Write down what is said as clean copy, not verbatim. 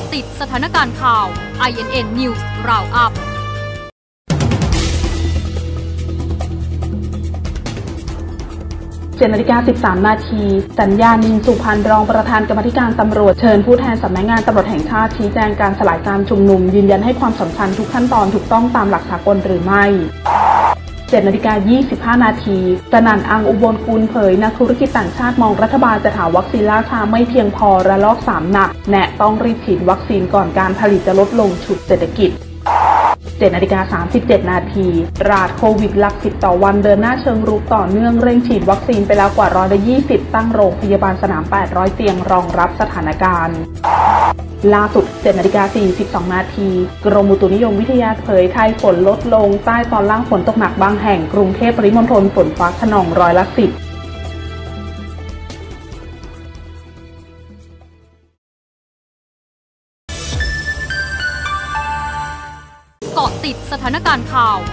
ติดสถานการณ์ข่าว INN News Roundup 7:13 นาทีสัญญานินสุพรรณรองประธานกรรมาธิการตำรวจเชิญผู้แทนสำนักงานตำรวจแห่งชาติชี้แจงการสลายการชุมนุมยืนยันให้ความสำคัญทุกขั้นตอนถูกต้องตามหลักสากลหรือไม่ 7:25 นาทีสนั่น อังอุบลกุลเผยนักธุรกิจต่างชาติมองรัฐบาลจะหาวัคซีนล่าช้าไม่เพียงพอระลอก 3 หนักแนะต้องรีบฉีดวัคซีนก่อนการผลิตจะลดลงฉุดเศรษฐกิจ 7:37 นาทีราดโควิดหลัก10ต่อวันเดินหน้าเชิงรุกต่อเนื่องเร่งฉีดวัคซีนไปแล้วกว่า120ตั้งโรงพยาบาลสนาม800เตียงรองรับสถานการณ์ล่าสุด 7:42 นาทีกรมอุตุนิยมวิทยาเผยไทยฝนลดลงใต้ตอนล่างฝนตกหนักบางแห่งกรุงเทพปริมณฑลฝนฟ้าคะนอง10% เกาะติดสถานการณ์ข่าว